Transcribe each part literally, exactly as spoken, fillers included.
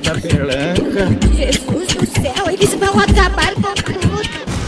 da pelanca. Jesus do céu, eles vão acabar com tudo.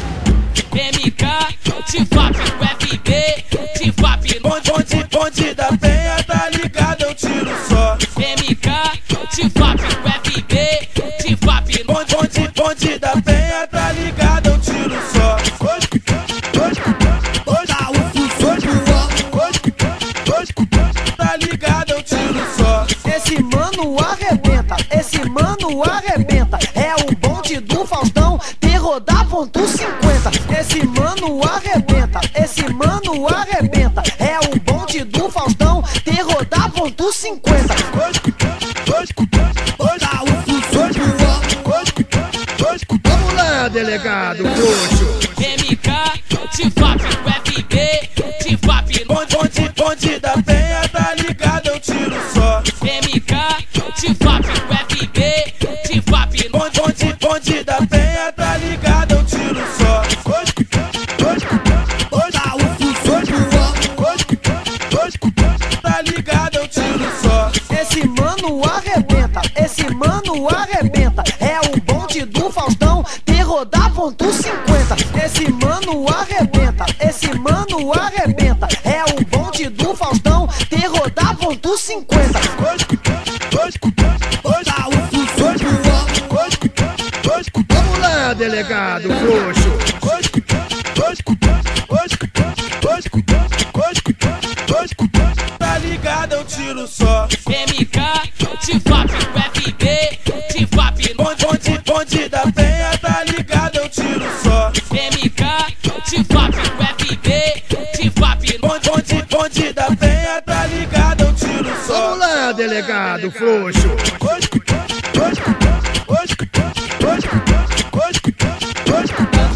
M K, Tifap, o F B, Tifap, Bonde, bonde, bonde da penha, tá ligado, eu tiro só. M K, Tifap, o F B, Tifap, Bonde, bonde, bonde da penha, tá ligado, eu tiro só. Hoje, hoje, hoje, Tá o fuzil hoje, hoje, tá ligado, eu tiro só. Esse mano arrebenta, esse mano arrebenta. É o bonde do Faustão, terror da ponto cinquenta. Esse mano arrebenta, esse mano arrebenta. É o bonde do Faustão, terror da ponto cinquenta. Hoje, hoje, hoje, Tá o fuzil hoje, hoje, Vamos lá, delegado frouxo. M K, Tifap, o F B, Tifap, bonde, bonde, bonde da penha, tá ligado, eu tiro só. M K, Tifap, o F B, Tifap, Bonde, bonde, bonde da penha, tá ligado, eu tiro só. Hoje, hoje, hoje, Tá o fuzil hoje, hoje, tá ligado, eu tiro só. Esse mano arrebenta, esse mano arrebenta. É o bonde do Faustão, terror da ponto cinquenta. Esse mano arrebenta, esse mano arrebenta. É o bonde do Faustão, terror da ponto cinquenta. Hoje, hoje, hoje, Tá o fuzil hoje, hoje, Vamos lá, delegado frouxo. hoje, hoje, hoje, hoje, hoje, hoje, tá ligado, eu tiro só. M K, Tifap, o F B, Tifap, Bonde, bonde, bonde da penha, tá ligado, eu tiro só. M K, Tifap, o F B, Tifap, Bonde, bonde, bonde da penha, tá ligado, eu tiro só. Vamos lá, delegado frouxo. Hoje, hoje, hoje, hoje, hoje, hoje,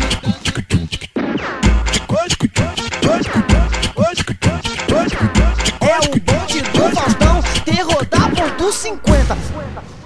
hoje, hoje, hoje, É o bonde do Faustão, terror da ponto cinquenta.